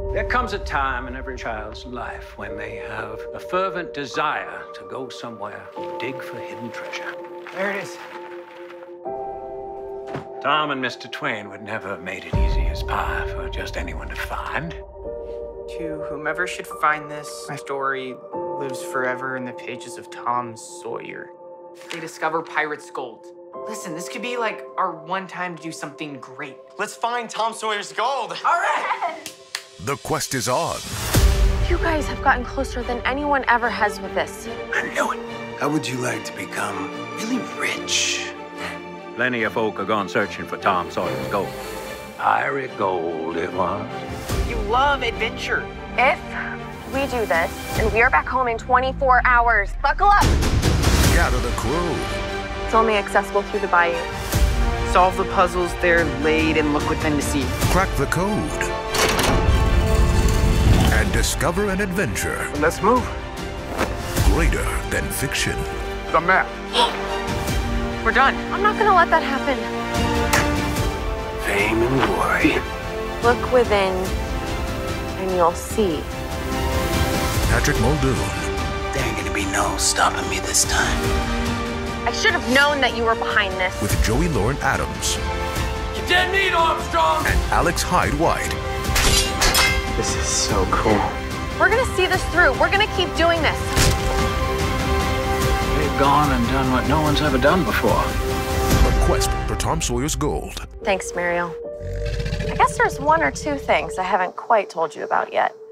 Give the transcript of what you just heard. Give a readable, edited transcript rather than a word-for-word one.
There comes a time in every child's life when they have a fervent desire to go somewhere, dig for hidden treasure. There it is. Tom and Mr. Twain would never have made it easy as pie for just anyone to find. To whomever should find this, my story lives forever in the pages of Tom Sawyer. They discover pirates' gold. Listen, this could be like our one time to do something great. Let's find Tom Sawyer's gold. All right. The quest is on. You guys have gotten closer than anyone ever has with this. I knew it. How would you like to become really rich? Plenty of folk are gone searching for Tom Sawyer's gold. Pirate gold it was. You love adventure. If we do this, and we are back home in 24 hours, buckle up. Gather the crew. It's only accessible through the bayou. Solve the puzzles there laid and look within to see. Crack the code. And discover an adventure Let's move. greater than fiction. The map. We're done. I'm not gonna let that happen. Fame and glory. Look within, and you'll see. Patrick Muldoon. There ain't gonna be no stopping me this time. I should have known that you were behind this. With Joey Lauren Adams You dead meat, Armstrong! and Alex Hyde White. This is so cool. We're gonna see this through. We're gonna keep doing this. They've gone and done what no one's ever done before. A quest for Tom Sawyer's gold. Thanks, Mariel. I guess there's one or two things I haven't quite told you about yet.